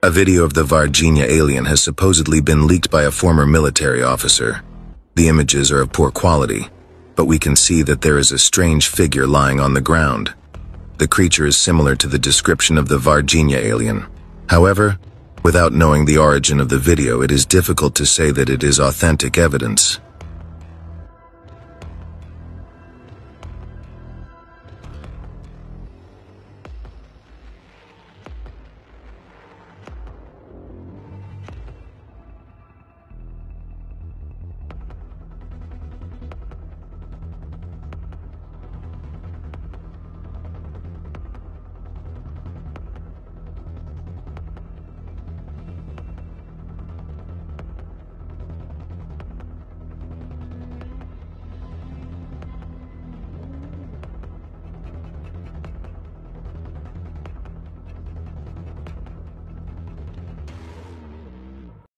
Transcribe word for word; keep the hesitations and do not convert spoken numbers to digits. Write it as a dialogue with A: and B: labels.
A: A video of the Varginha alien has supposedly been leaked by a former military officer. The images are of poor quality, but we can see that there is a strange figure lying on the ground. The creature is similar to the description of the Varginha alien. However, without knowing the origin of the video, it is difficult to say that it is authentic evidence.